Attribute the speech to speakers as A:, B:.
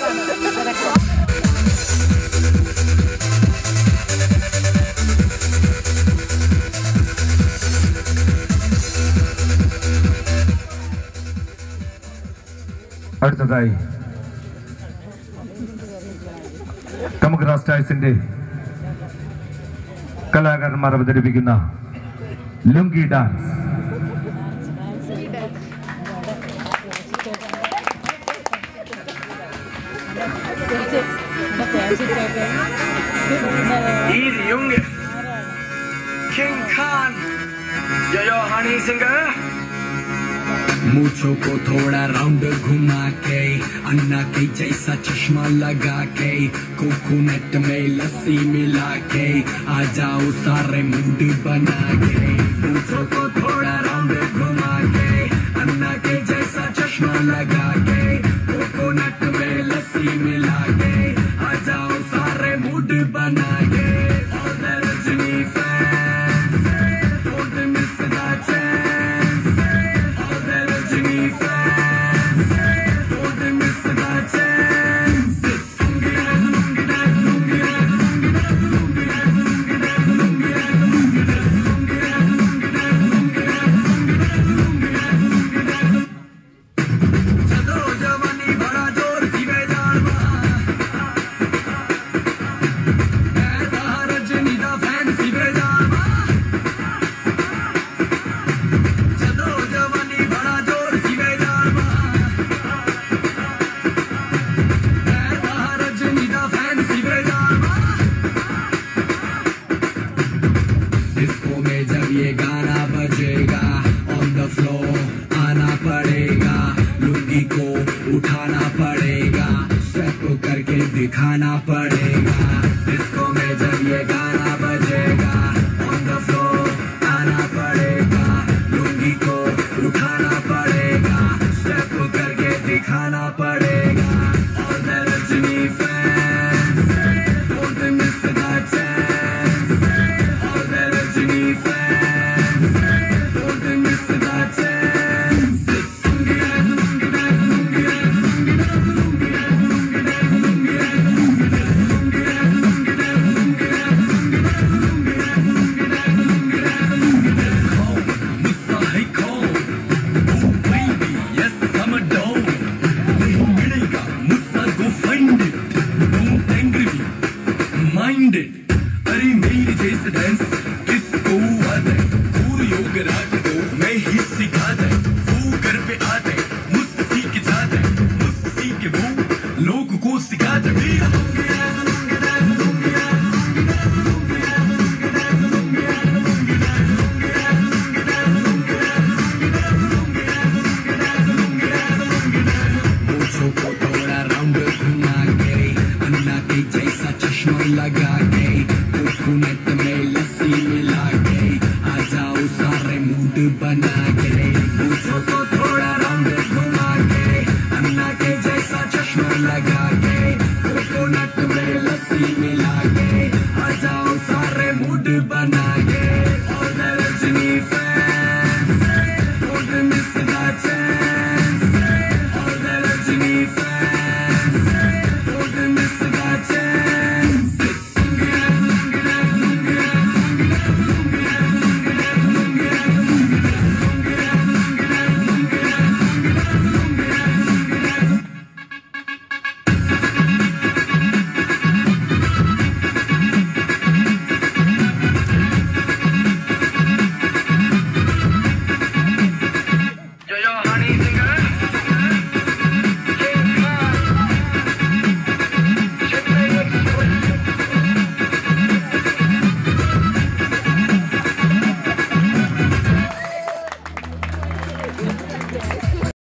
A: അടുത്തതായി കമുക് സ്റ്റൈൽസിന്റെ കലാകാരന്മാർ അവതരിപ്പിക്കുന്ന lungi dance.
B: King Khan, yo honey singer. मूछों को थोड़ा राउंड घुमा के, अन्ना के जैसा चश्मा लगा के, कोकोनट में लस्सी मिला के, आ जाओ सारे मूड बना के। मूछों को थोड़ा राउंड घुमा के, अन्ना के जैसा चश्मा लगा के, कोकोनट में लस्सी मिला के, आ जाओ सारे मूड बना के। All the Rajini fans, don't miss the chance. All the Rajini fans, don't miss the chance. Lungi dance, lungi dance, lungi dance, lungi dance, lungi dance, lungi dance, lungi dance, lungi dance, lungi dance, lungi dance, lungi dance, lungi dance, lungi dance. चलो जवानी बड़ा जोर सीवे जालवा, रजनी दा fan सीवे जालवा। चलो जवानी बड़ा जोर सीवे जालवा, रजनी दा फैन सीवे जालवा। डिस्को में जब ये गाना बजेगा, ऑन द फ्लोर आना पड़ेगा, लुंगी को उठाना पड़ेगा, स्टेप करके दिखाना पड़ेगा। डिस्को में जब ये गाना बजेगा, ऑन द फ्लोर आना पड़ेगा, लुंगी को उठाना पड़ेगा, स्टेप करके दिखाना पड़ेगा। All the Rajini fans, don't miss the chance. All the Rajini fans, don't miss the chance. Lungi dance, lungi dance, lungi dance, lungi dance, lungi dance, lungi dance, lungi dance, lungi dance, lungi dance, lungi dance, lungi dance, lungi dance, lungi dance, lungi dance, lungi dance, lungi dance. Call, Musa hai call. Oh baby, yes I'm a dog. नहीं मिलेगा मुझसा go find it. Don't angry me, mind it. अरे मेरी जैसे dance किसको आता है? पूरी योगराज को मैं ही सिखाता है। वो घर पे आता है, मुझसे सीख जाता है, मुझसे सीख के वो लोगों को सिखाता है। Lungi dance, lungi dance, lungi dance, lungi dance, lungi dance, lungi dance, lungi dance, lungi dance, lungi dance, lungi dance, lungi dance, lungi dance, lungi dance, lungi dance, lungi dance, lungi dance. मूंछों को थोड़ा राउंड घुमा के, अन्ना के जैसा चश्मा लगा